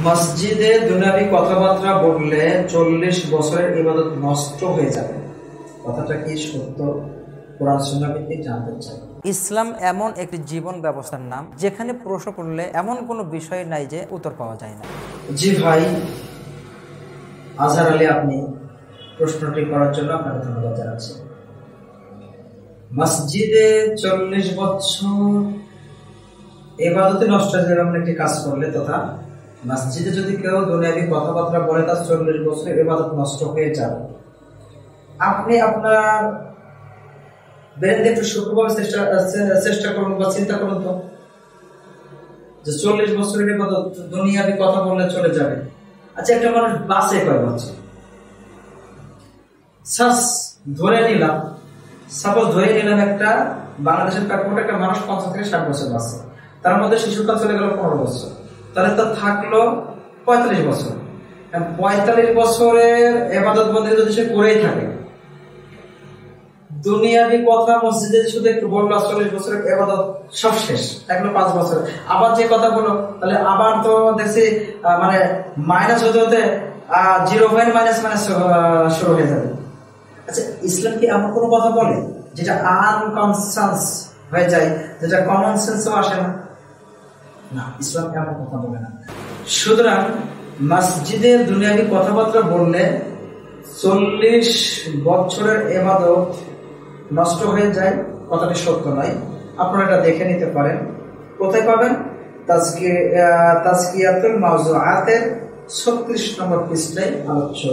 মসজিদে দুনিয়াবি কথাবার্তা বললে 40 বছরের ইবাদত নষ্ট হয়ে যাবে। কথাটা কি সত্য? কোরআন সুন্নাহ ভিত্তিক জানতে চাই। ইসলাম এমন একটি জীবন ব্যবস্থার নাম যেখানে প্রশ্ন করলে এমন কোনো বিষয় নাই যে উত্তর পাওয়া যায় না। জি ভাই আজহার আলী, আপনি প্রশ্নটি করার জন্য আপনাকে ধন্যবাদ জানাচ্ছি। মসজিদে 40 বছর ইবাদতে নষ্ট হয়ে যাবে এমন একটি কাজ করলে, তথা মসজিদে যদি কেউ দুনিয়াবি কথাবার্তা বলে তার 40 বছরের ইবাদত নষ্ট হয়ে যাবে। আপনি আপনার ব্রেন একটু সূক্ষ্মভাবে চেষ্টা করুন বা চিন্তা করুন তো, যে 40 বছরের ইবাদত দুনিয়াবি কথা বললে চলে যাবে। আচ্ছা, একটা মানুষ বাঁচে কয় বছর? ধরে নিলাম একটা বাংলাদেশের প্রায় একটা মানুষ 50 থেকে 60 বছর বাঁচে, তার মধ্যে শিশুকাল চলে গেল 15 বছর, তাহলে তো থাকলো 45 বছর। 45 বছরের ইবাদত বন্দেগী যদি সে করেই থাকে, দুনিয়াবি কথা মসজিদে শুধু একটু বললো, 40 বছরের ইবাদত সব শেষ, থাকলো 5 বছর। আবার যে কথা বলো, তাহলে আবার তো দেখছি মানে মাইনাস হতে হতে 0 শুরু হয়ে যাবে। আচ্ছা, ইসলাম কি এমন কোনো কথা বলে যেটা আনকনসাস হয়ে যায়, যেটা কমন সেন্সও আসে না? না, ইসলাম এমন কথা বলে না। সুতরাং মসজিদের দুনিয়াবি কথাবার্তা বললে 40 বছরের ইবাদত নষ্ট হয়ে যায়, কথাটি সত্য নয়। আপনারা এটা দেখে নিতে পারেন। কোথায় পাবেন? তাজকিয়াতুল মাওজুআতের 36 নম্বর পৃষ্ঠায় আলোচ্য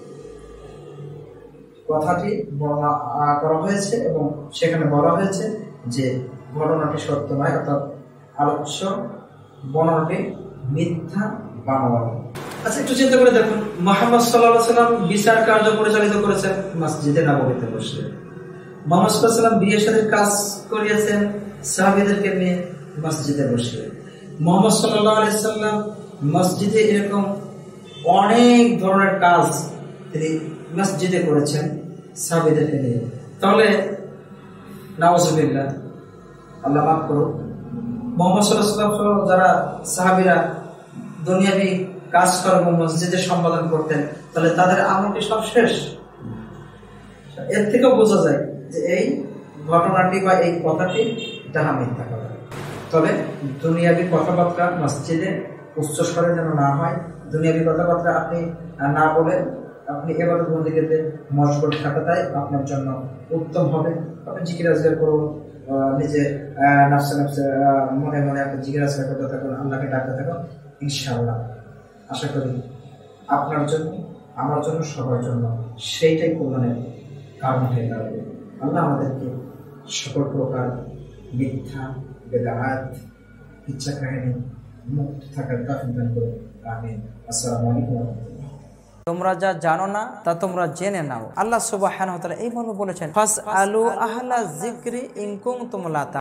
কথাটি বর্ণনা করা হয়েছে এবং সেখানে বলা হয়েছে যে ঘটনাটি সত্য নয়, অর্থাৎ আলোচ্য বর্ণনাটি মিথ্যা বানোয়াট। আচ্ছা, একটু চিন্তা করে দেখুন, মুহাম্মদ সাল্লাল্লাহু আলাইহি ওয়াসাল্লাম বিচার কার্য পরিচালিত করেছেন মসজিদে নববীতে বসে। মুহাম্মদ সাল্লাল্লাহু আলাইহি ওয়াসাল্লাম বিয়ের সাথে কাজ করিয়েছেন সাহাবীদেরকে নিয়ে মসজিদে বসে। মুহাম্মদ সাল্লাল্লাহু আলাইহি ওয়াসাল্লাম মসজিদে এরকম অনেক ধরনের কাজ তিনি মসজিদে করেছেন সাহাবীদেরকে নিয়ে। তাহলে নাউজুবিল্লাহ, আল্লাহ মাফ করুন, মুহাম্মদ সাল্লাল্লাহু আলাইহি ওয়াসাল্লাম যারা সাহাবীরা দুনিয়াবি কাজকর্ম মসজিদে সম্পাদন করতেন, তাহলে তাদের আমলটি সব শেষ। এর থেকেও বোঝা যায় যে এই ঘটনাটি বা এই কথাটি ডাহা মিথ্যা কথা। তবে দুনিয়াবি কথাবার্তা মসজিদে উচ্চস্বরে যেন না হয়। দুনিয়াবি কথাবার্তা আপনি না বলে আপনি ইবাদত বন্দেগীতে মশগুল থাকাটাই আপনার জন্য উত্তম হবে। আপনি জিকির আজকার করুন, নিজে নফসে মনে মনে আপনি জিকির আজকার করতে থাকুন, আল্লাহকে ডাকতে থাকুন। ইনশাআল্লাহ আশা করি আপনার জন্য, আমার জন্য, সবার জন্য সেইটাই কল্যাণের কারণ হয়ে দাঁড়াবে। আল্লাহ আমাদেরকে সকল প্রকার মিথ্যা, বেদাত, ইচ্ছা কাহিনী মুক্ত থাকার তৌফিক দান করুন। আমিন। আসসালামু আলাইকুম ওয়া রাহমাতুল্লাহ। তোমরা যা জানো না তা তোমরা জেনে নাও। আল্লাহ সুবহানাহু ওয়া তাআলা এইভাবে বলেছেন, ফাসআলু আহলা যিকরি ইন কুনতুম লা